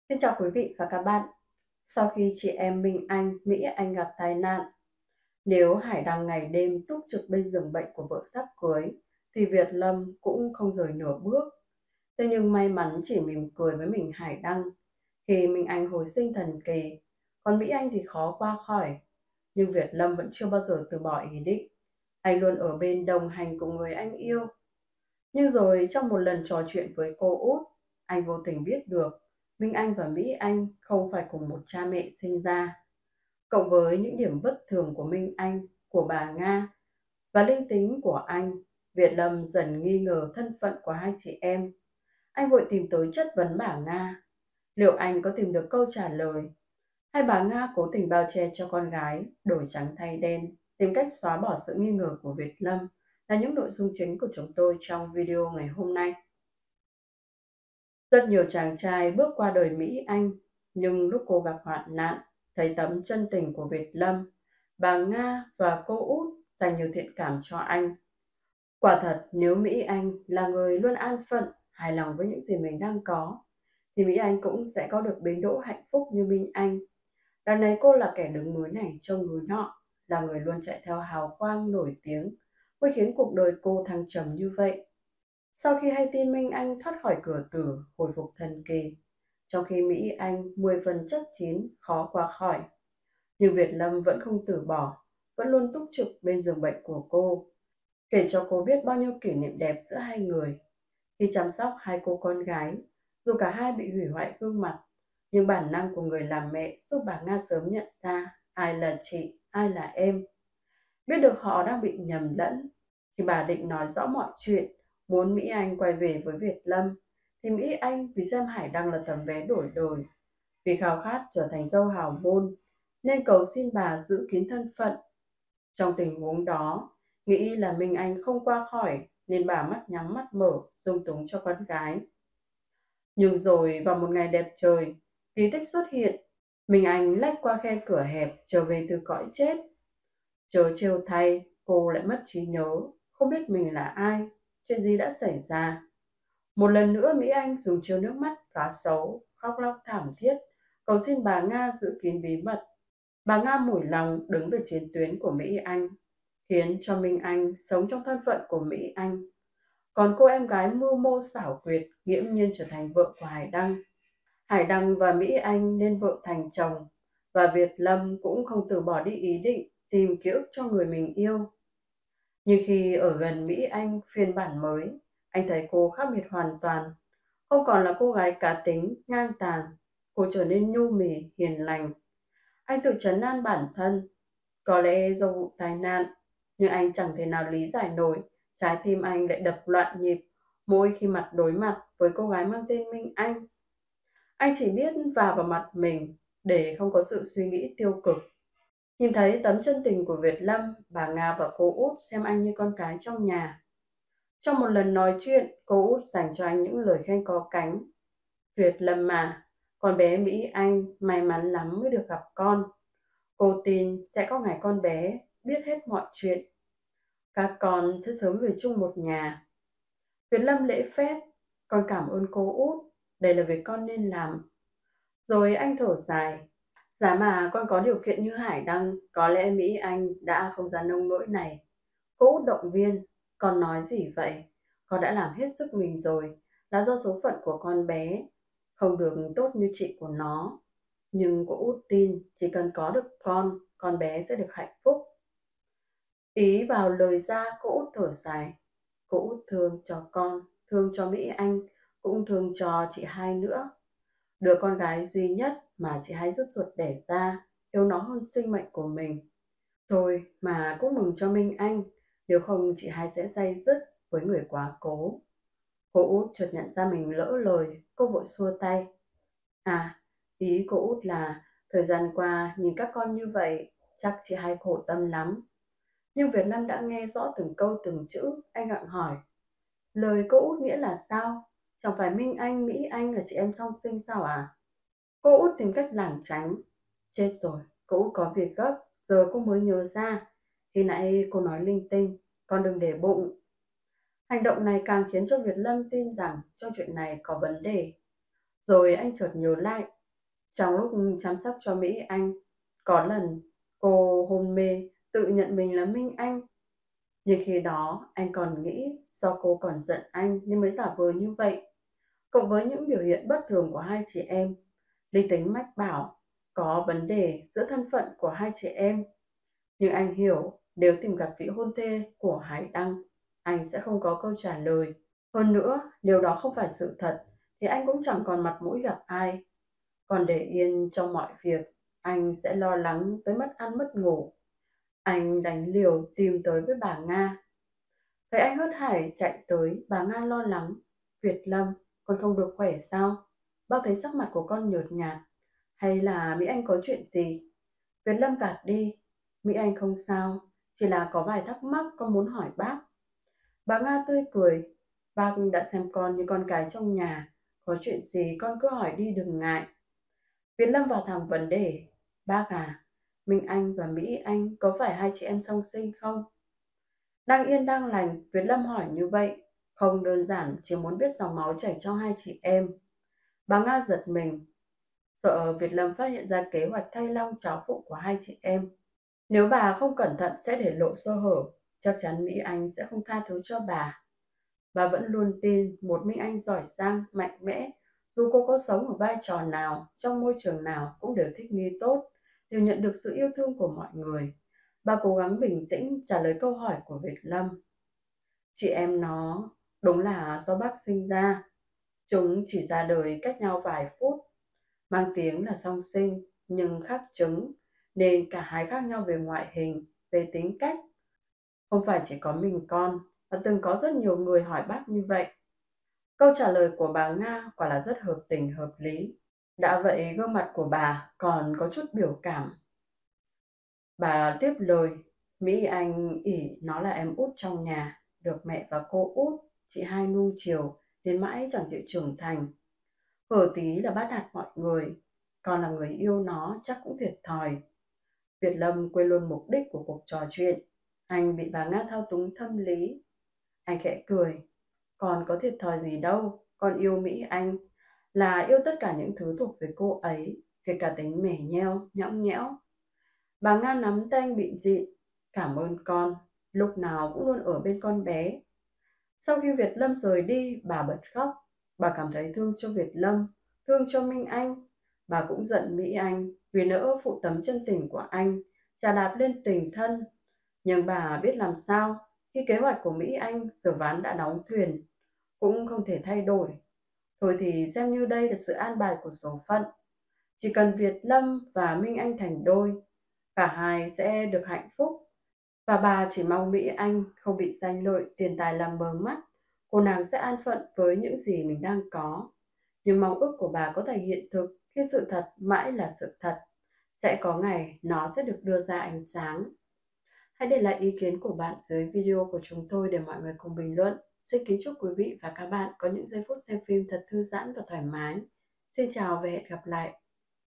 Xin chào quý vị và các bạn. Sau khi chị em Minh Anh, Mỹ Anh gặp tai nạn, nếu Hải Đăng ngày đêm túc trực bên giường bệnh của vợ sắp cưới, thì Việt Lâm cũng không rời nửa bước. Thế nhưng may mắn chỉ mỉm cười với mình Hải Đăng khi Minh Anh hồi sinh thần kỳ, còn Mỹ Anh thì khó qua khỏi. Nhưng Việt Lâm vẫn chưa bao giờ từ bỏ ý định. Anh luôn ở bên đồng hành cùng người anh yêu. Nhưng rồi trong một lần trò chuyện với cô út, anh vô tình biết được Minh Anh và Mỹ Anh không phải cùng một cha mẹ sinh ra. Cộng với những điểm bất thường của Minh Anh, của bà Nga và linh tính của anh, Việt Lâm dần nghi ngờ thân phận của hai chị em. Anh vội tìm tới chất vấn bà Nga. Liệu anh có tìm được câu trả lời? Hay bà Nga cố tình bao che cho con gái, đổi trắng thay đen, tìm cách xóa bỏ sự nghi ngờ của Việt Lâm, là những nội dung chính của chúng tôi trong video ngày hôm nay. Rất nhiều chàng trai bước qua đời Mỹ Anh, nhưng lúc cô gặp hoạn nạn, thấy tấm chân tình của Việt Lâm, bà Nga và cô út dành nhiều thiện cảm cho anh. Quả thật, nếu Mỹ Anh là người luôn an phận, hài lòng với những gì mình đang có, thì Mỹ Anh cũng sẽ có được bến đỗ hạnh phúc như Minh Anh. Đằng này cô là kẻ đứng núi này trông núi nọ, là người luôn chạy theo hào quang nổi tiếng, mới khiến cuộc đời cô thăng trầm như vậy. Sau khi hay tin Minh Anh thoát khỏi cửa tử, hồi phục thần kỳ, trong khi Mỹ Anh 10 phần chất chín, khó qua khỏi, nhưng Việt Lâm vẫn không từ bỏ, vẫn luôn túc trực bên giường bệnh của cô, kể cho cô biết bao nhiêu kỷ niệm đẹp giữa hai người. Khi chăm sóc hai cô con gái, dù cả hai bị hủy hoại gương mặt, nhưng bản năng của người làm mẹ giúp bà Nga sớm nhận ra ai là chị, ai là em. Biết được họ đang bị nhầm lẫn, thì bà định nói rõ mọi chuyện, muốn Mỹ Anh quay về với Việt Lâm. Thì Mỹ Anh vì xem Hải Đăng là tấm vé đổi đời, vì khao khát trở thành dâu hào môn, nên cầu xin bà giữ kín thân phận. Trong tình huống đó, nghĩ là Minh Anh không qua khỏi, nên bà mắt nhắm mắt mở, dung túng cho con gái. Nhưng rồi vào một ngày đẹp trời, kỳ tích xuất hiện. Minh Anh lách qua khe cửa hẹp trở về từ cõi chết. Chớ trêu thay, cô lại mất trí nhớ, không biết mình là ai, chuyện gì đã xảy ra. Một lần nữa Mỹ Anh dùng chiêu nước mắt cá sấu, khóc lóc thảm thiết, cầu xin bà Nga giữ kín bí mật. Bà Nga mủi lòng đứng về chiến tuyến của Mỹ Anh, khiến cho Minh Anh sống trong thân phận của Mỹ Anh. Còn cô em gái mưu mô xảo quyệt nghiễm nhiên trở thành vợ của Hải Đăng. Hải Đăng và Mỹ Anh nên vợ thành chồng, và Việt Lâm cũng không từ bỏ đi ý định tìm ký ức cho người mình yêu. Nhưng khi ở gần Mỹ Anh phiên bản mới, anh thấy cô khác biệt hoàn toàn. Không còn là cô gái cá tính, ngang tàn, cô trở nên nhu mì, hiền lành. Anh tự trấn an bản thân, có lẽ do vụ tai nạn, nhưng anh chẳng thể nào lý giải nổi trái tim anh lại đập loạn nhịp mỗi khi mặt đối mặt với cô gái mang tên Minh Anh. Anh chỉ biết vả vào mặt mình để không có sự suy nghĩ tiêu cực. Nhìn thấy tấm chân tình của Việt Lâm, bà Nga và cô út xem anh như con cái trong nhà. Trong một lần nói chuyện, cô út dành cho anh những lời khen có cánh. Việt Lâm mà, con bé Mỹ Anh may mắn lắm mới được gặp con. Cô tin sẽ có ngày con bé biết hết mọi chuyện. Các con sẽ sớm về chung một nhà. Việt Lâm lễ phép, con cảm ơn cô út, đây là việc con nên làm. Rồi anh thở dài, giá mà con có điều kiện như Hải Đăng, có lẽ Mỹ Anh đã không ra nông nỗi này. Cô út động viên, con nói gì vậy? Con đã làm hết sức mình rồi, là do số phận của con bé, không được tốt như chị của nó. Nhưng cô út tin chỉ cần có được con bé sẽ được hạnh phúc. Ý vào lời ra, cô út thở dài. Cô út thương cho con, thương cho Mỹ Anh, cũng thương cho chị hai nữa. Đứa con gái duy nhất mà chị hai rứt ruột đẻ ra, yêu nó hơn sinh mệnh của mình. Thôi mà cũng mừng cho Minh Anh, nếu không chị hai sẽ day dứt với người quá cố. Cô út chợt nhận ra mình lỡ lời, cô vội xua tay. À, ý cô út là thời gian qua nhìn các con như vậy, chắc chị hai khổ tâm lắm. Nhưng Việt Nam đã nghe rõ từng câu từng chữ, anh gặng hỏi. Lời cô út nghĩa là sao? Chẳng phải Minh Anh, Mỹ Anh là chị em song sinh sao à? Cô út tìm cách lảng tránh. Chết rồi, cô út có việc gấp, giờ cô mới nhớ ra. Khi nãy cô nói linh tinh, con đừng để bụng. Hành động này càng khiến cho Việt Lâm tin rằng trong chuyện này có vấn đề. Rồi anh chợt nhớ lại, Trong lúc chăm sóc cho Mỹ Anh, có lần cô hôn mê tự nhận mình là Minh Anh. Nhưng khi đó anh còn nghĩ do cô còn giận anh nên mới giả vờ như vậy. Cộng với những biểu hiện bất thường của hai chị em, linh tính mách bảo có vấn đề giữa thân phận của hai chị em. Nhưng anh hiểu nếu tìm gặp vị hôn thê của Hải Đăng, anh sẽ không có câu trả lời. Hơn nữa, nếu đó không phải sự thật, thì anh cũng chẳng còn mặt mũi gặp ai. Còn để yên trong mọi việc, anh sẽ lo lắng tới mất ăn mất ngủ. Anh đánh liều tìm tới với bà Nga. Thấy anh hớt hải chạy tới, bà Nga lo lắng. Việt Lâm, con không được khỏe sao? Bác thấy sắc mặt của con nhợt nhạt. Hay là Mỹ Anh có chuyện gì? Việt Lâm gạt đi. Mỹ Anh không sao, chỉ là có vài thắc mắc con muốn hỏi bác. Bà Nga tươi cười. Bác đã xem con như con cái trong nhà. Có chuyện gì con cứ hỏi đi đừng ngại. Việt Lâm vào thẳng vấn đề. Bác à, Minh Anh và Mỹ Anh có phải hai chị em song sinh không? Đang yên đang lành, Việt Lâm hỏi như vậy. Không đơn giản chỉ muốn biết dòng máu chảy trong hai chị em. Bà Nga giật mình, sợ Việt Lâm phát hiện ra kế hoạch thay long cháu phụ của hai chị em. Nếu bà không cẩn thận sẽ để lộ sơ hở, chắc chắn Mỹ Anh sẽ không tha thứ cho bà. Bà vẫn luôn tin một Minh Anh giỏi giang, mạnh mẽ, dù cô có sống ở vai trò nào, trong môi trường nào cũng đều thích nghi tốt, đều nhận được sự yêu thương của mọi người. Bà cố gắng bình tĩnh trả lời câu hỏi của Việt Lâm. Chị em nó đúng là do bác sinh ra. Chúng chỉ ra đời cách nhau vài phút, mang tiếng là song sinh nhưng khác trứng, nên cả hai khác nhau về ngoại hình, về tính cách. Không phải chỉ có mình con, mà từng có rất nhiều người hỏi bác như vậy. Câu trả lời của bà Nga quả là rất hợp tình hợp lý. Đã vậy gương mặt của bà còn có chút biểu cảm. Bà tiếp lời, Mỹ Anh ỷ nó là em út trong nhà, được mẹ và cô út, chị hai nuông chiều, đến mãi chẳng chịu trưởng thành. Hở tí là bắt nạt mọi người, còn là người yêu nó chắc cũng thiệt thòi. Việt Lâm quên luôn mục đích của cuộc trò chuyện. Anh bị bà Nga thao túng tâm lý. Anh khẽ cười, còn có thiệt thòi gì đâu, con yêu Mỹ Anh là yêu tất cả những thứ thuộc về cô ấy, kể cả tính mẻ nheo, nhõng nhẽo. Bà Nga nắm tay anh bịn dịn, cảm ơn con, lúc nào cũng luôn ở bên con bé. Sau khi Việt Lâm rời đi, bà bật khóc. Bà cảm thấy thương cho Việt Lâm, thương cho Minh Anh. Bà cũng giận Mỹ Anh vì nỡ phụ tấm chân tình của anh, chà đạp lên tình thân. Nhưng bà biết làm sao khi kế hoạch của Mỹ Anh giờ ván đã đóng thuyền, cũng không thể thay đổi. Thôi thì xem như đây là sự an bài của số phận. Chỉ cần Việt Lâm và Minh Anh thành đôi, cả hai sẽ được hạnh phúc. Và bà chỉ mong Mỹ Anh không bị danh lợi tiền tài làm mờ mắt. Cô nàng sẽ an phận với những gì mình đang có. Nhưng mong ước của bà có thể hiện thực khi sự thật mãi là sự thật. Sẽ có ngày nó sẽ được đưa ra ánh sáng. Hãy để lại ý kiến của bạn dưới video của chúng tôi để mọi người cùng bình luận. Xin kính chúc quý vị và các bạn có những giây phút xem phim thật thư giãn và thoải mái. Xin chào và hẹn gặp lại.